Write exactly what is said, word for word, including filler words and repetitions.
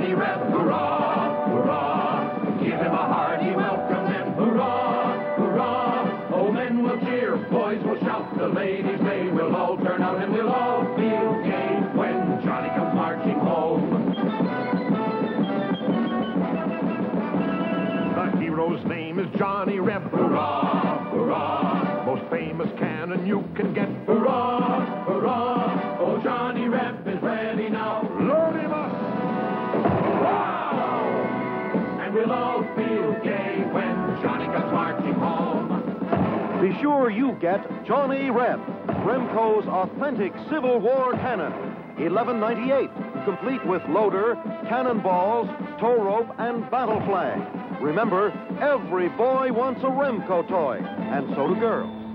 Johnny Reb. Hurrah, hurrah, give him a hearty welcome and hurrah, hurrah. Oh, men will cheer, boys will shout, the ladies they will all turn out and we'll all feel gay when Johnny comes marching home. The hero's name is Johnny Reb. Hurrah, hurrah, Most famous cannon you can get. hurrah, hurrah. Oh, Johnny Reb is ready now. Load him up! Wow! And we'll all feel gay when Johnny comes marching home. Be sure you get Johnny Reb, Revco's authentic Civil War cannon. eleven ninety-eight, complete with loader, cannonballs, tow rope, and battle flag. Remember, every boy wants a Revco toy, and so do girls.